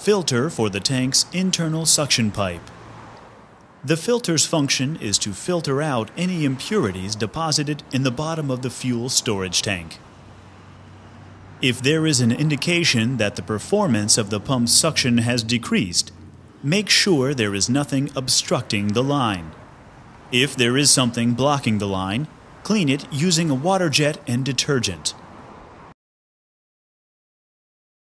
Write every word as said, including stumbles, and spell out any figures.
Filter for the tank's internal suction pipe. The filter's function is to filter out any impurities deposited in the bottom of the fuel storage tank. If there is an indication that the performance of the pump's suction has decreased, make sure there is nothing obstructing the line. If there is something blocking the line, clean it using a water jet and detergent.